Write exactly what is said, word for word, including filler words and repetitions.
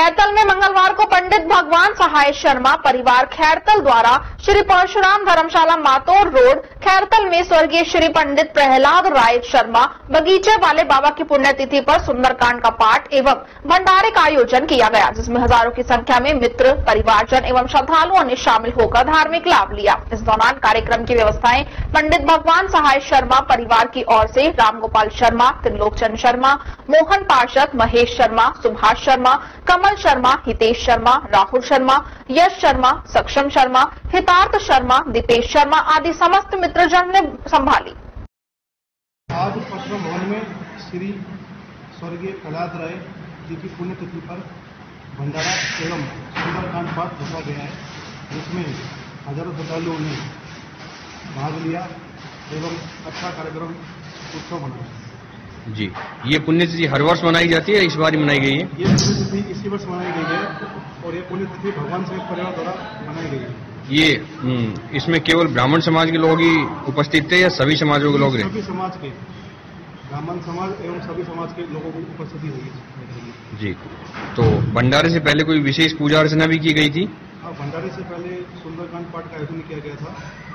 खैरतल में मंगलवार को पंडित भगवान सहाय शर्मा परिवार खैरतल द्वारा श्री परशुराम धर्मशाला मातोर रोड खैरतल में स्वर्गीय श्री पंडित प्रहलाद राय शर्मा बगीचे वाले बाबा की पुण्यतिथि पर सुंदरकांड का पाठ एवं भंडारे का आयोजन किया गया, जिसमें हजारों की संख्या में मित्र, परिवारजन एवं श्रद्धालुओं ने शामिल होकर धार्मिक लाभ लिया। इस दौरान कार्यक्रम की व्यवस्थाएं पंडित भगवान सहाय शर्मा परिवार की ओर से रामगोपाल शर्मा, त्रिलोकचंद शर्मा, मोहन पार्षद, महेश शर्मा, सुभाष शर्मा, कमल शर्मा, हितेश शर्मा, राहुल शर्मा, यश शर्मा, सक्षम शर्मा, हितार्थ शर्मा, दीपेश शर्मा आदि समस्त मित्रजन ने संभाली। आज परशुराम भवन में श्री स्वर्गीय प्रहलाद राय जी की पुण्यतिथि पर भंडारा एवं सुंदरकांड पाठ रखा गया है, जिसमें हजारों श्रद्धालुओं ने भाग लिया एवं अच्छा कार्यक्रम उत्सव मनाया। जी, ये पुण्यतिथि हर वर्ष मनाई जाती है, इस बार ही मनाई गई है? ये पुण्यतिथि इसी वर्ष मनाई गई है और ये पुण्यतिथि भगवान सहित परिवार द्वारा मनाई गई है। ये इसमें केवल ब्राह्मण समाज के लोग ही उपस्थित थे या सभी समाजों के लोग रहे? सभी समाज के, ब्राह्मण समाज एवं सभी समाज के लोगों की उपस्थिति रही। जी, तो भंडारे से पहले कोई विशेष पूजा अर्चना भी की गई थी? हाँ, भंडारे से पहले सुंदरकांड पाठ का आयोजन किया गया था।